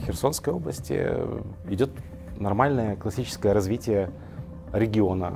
Херсонской области идет нормальное классическое развитие региона.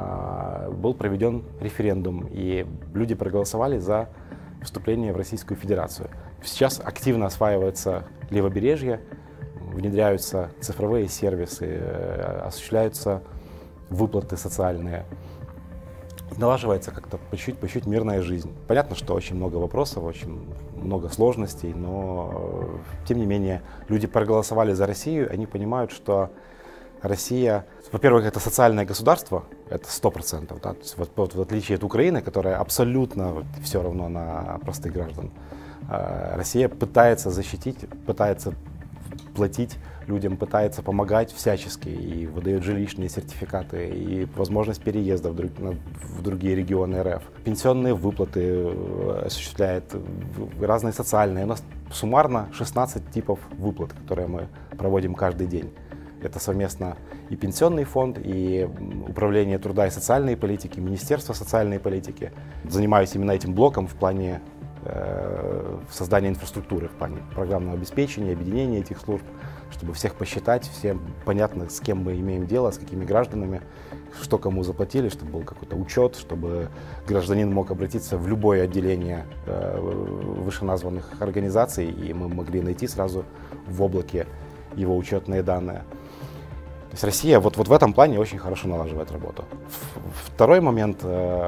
Был проведен референдум, и люди проголосовали за вступление в Российскую Федерацию. Сейчас активно осваивается левобережье, внедряются цифровые сервисы, осуществляются выплаты социальные. Налаживается как-то по чуть-чуть мирная жизнь. Понятно, что очень много вопросов, очень много сложностей, но тем не менее люди проголосовали за Россию, они понимают, что Россия, во-первых, это социальное государство, это 100%, да? Вот в отличие от Украины, которая абсолютно все равно на простых граждан, Россия пытается защитить, пытается платить людям, пытается помогать всячески и выдает жилищные сертификаты и возможность переезда в другие регионы РФ. Пенсионные выплаты осуществляет, разные социальные. У нас суммарно 16 типов выплат, которые мы проводим каждый день. Это совместно и Пенсионный фонд, и Управление труда и социальной политики, Министерство социальной политики. Занимаюсь именно этим блоком в плане создания инфраструктуры, в плане программного обеспечения, объединения этих служб, чтобы всех посчитать, всем понятно, с кем мы имеем дело, с какими гражданами, что кому заплатили, чтобы был какой-то учет, чтобы гражданин мог обратиться в любое отделение вышеназванных организаций, и мы могли найти сразу в облаке его учетные данные. То есть Россия вот в этом плане очень хорошо налаживает работу. Второй момент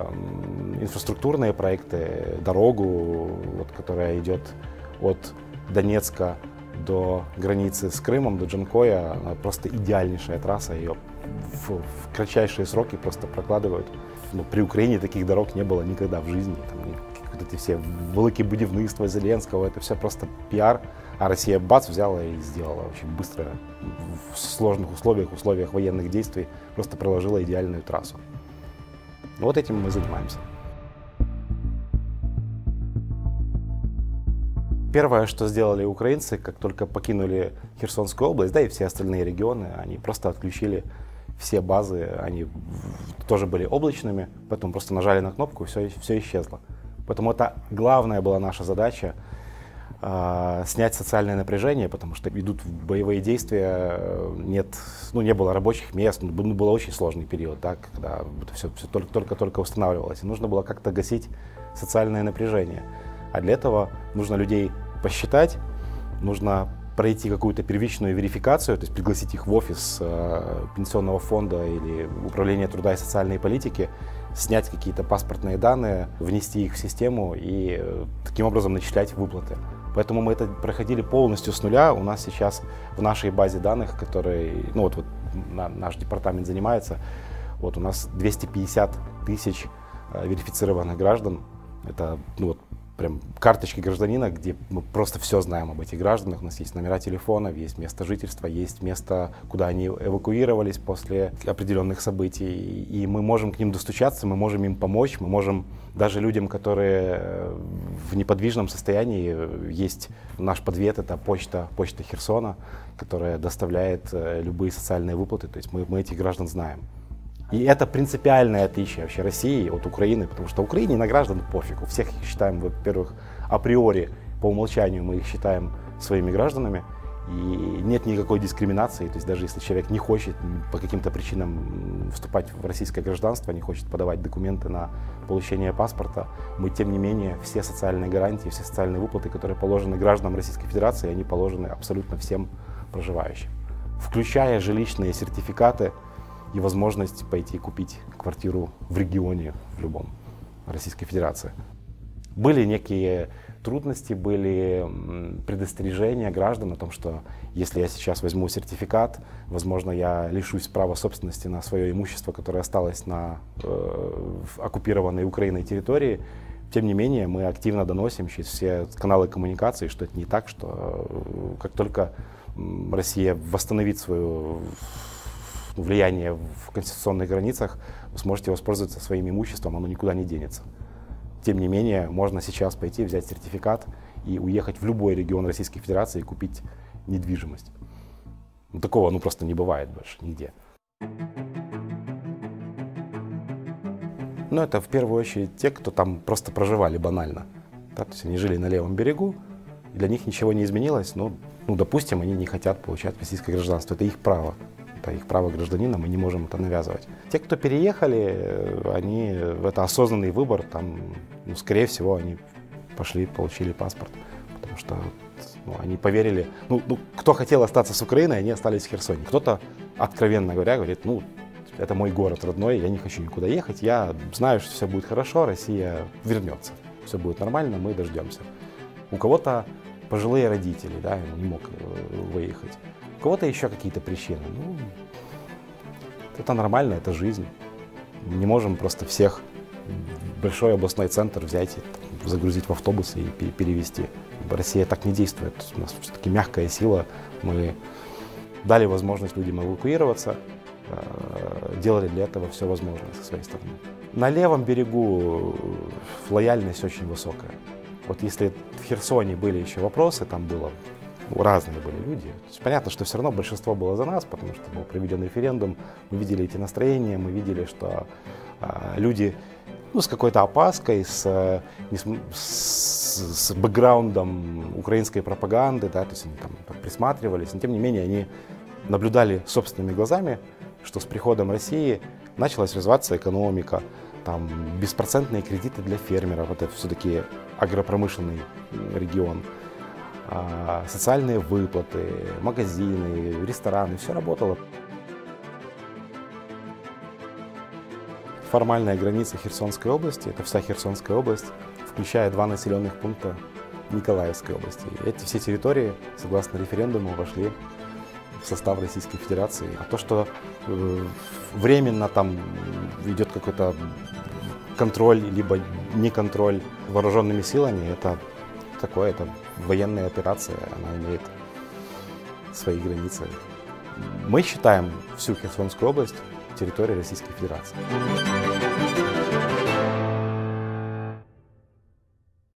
— инфраструктурные проекты, дорогу, которая идет от Донецка до границы с Крымом, до Джанкоя, она просто идеальнейшая трасса, ее в кратчайшие сроки просто прокладывают. При Украине таких дорог не было никогда в жизни. Вот эти все великие будівництва Зеленского, это все просто пиар. А Россия бац, взяла и сделала очень быстро, в сложных условиях военных действий, просто проложила идеальную трассу. Вот этим мы занимаемся. Первое, что сделали украинцы, как только покинули Херсонскую область, да и все остальные регионы, они просто отключили все базы, они тоже были облачными, поэтому просто нажали на кнопку, и все исчезло. Поэтому это главная была наша задача — снять социальное напряжение, потому что идут боевые действия, не было рабочих мест, был очень сложный период, да, когда это все только устанавливалось, и нужно было как-то гасить социальное напряжение. А для этого нужно людей посчитать, нужно пройти какую-то первичную верификацию, то есть пригласить их в офис Пенсионного фонда или Управления труда и социальной политики, снять какие-то паспортные данные, внести их в систему и таким образом начислять выплаты. Поэтому мы это проходили полностью с нуля. У нас сейчас в нашей базе данных, которой наш департамент занимается, у нас 250 тысяч верифицированных граждан. Это прям карточки гражданина, где мы просто все знаем об этих гражданах. У нас есть номера телефонов, есть место жительства, есть место, куда они эвакуировались после определенных событий. И мы можем к ним достучаться, мы можем им помочь, мы можем даже людям, которые в неподвижном состоянии, есть наш подвет, это почта Херсона, которая доставляет любые социальные выплаты. То есть мы этих граждан знаем. И это принципиальное отличие вообще России от Украины, потому что Украине на граждан пофиг. У всех их считаем, во-первых, априори, по умолчанию мы их считаем своими гражданами, и нет никакой дискриминации. То есть даже если человек не хочет по каким-то причинам вступать в российское гражданство, не хочет подавать документы на получение паспорта, мы тем не менее все социальные гарантии, все социальные выплаты, которые положены гражданам Российской Федерации, они положены абсолютно всем проживающим, включая жилищные сертификаты и возможность пойти купить квартиру в регионе, в любом, Российской Федерации. Были некие трудности, были предостережения граждан о том, что если я сейчас возьму сертификат, возможно, я лишусь права собственности на свое имущество, которое осталось на оккупированной Украиной территории. Тем не менее, мы активно доносим через все каналы коммуникации, что это не так, что как только Россия восстановит свое влияние в конституционных границах, вы сможете воспользоваться своим имуществом, оно никуда не денется. Тем не менее, можно сейчас пойти, взять сертификат и уехать в любой регион Российской Федерации и купить недвижимость. Такого просто не бывает больше нигде. Но это в первую очередь те, кто там просто проживали банально. Да? То есть они жили на левом берегу, для них ничего не изменилось, но ну, допустим, они не хотят получать российское гражданство. Это их право. Это их право гражданина, мы не можем это навязывать. Те, кто переехали, это осознанный выбор, там, ну, скорее всего, они пошли, получили паспорт, потому что они поверили. Кто хотел остаться с Украиной, они остались в Херсоне. Кто-то, откровенно говоря, говорит, это мой город родной, я не хочу никуда ехать, я знаю, что все будет хорошо, Россия вернется, все будет нормально, мы дождемся. У кого-то пожилые родители, да, не мог выехать. У кого-то еще какие-то причины. Это нормально, это жизнь. Мы не можем просто всех в большой областной центр взять, загрузить в автобусы и перевезти. Россия так не действует. У нас все-таки мягкая сила. Мы дали возможность людям эвакуироваться, делали для этого все возможное со своей стороны. На левом берегу лояльность очень высокая. Вот если в Херсоне были еще вопросы, там разные были люди. Понятно, что все равно большинство было за нас, потому что был проведен референдум, мы видели эти настроения, мы видели, что люди с какой-то опаской, с бэкграундом украинской пропаганды, да, то есть они там присматривались, но тем не менее они наблюдали собственными глазами, что с приходом России началась развиваться экономика, там беспроцентные кредиты для фермеров, это все-таки агропромышленный регион, социальные выплаты, магазины, рестораны, все работало. Формальная граница Херсонской области, это вся Херсонская область, включая 2 населенных пункта Николаевской области. Эти все территории, согласно референдуму, вошли в состав Российской Федерации. А то, что временно там идет какой-то контроль, либо не контроль вооруженными силами, это военная операция, она имеет свои границы. Мы считаем всю Херсонскую область территорией Российской Федерации.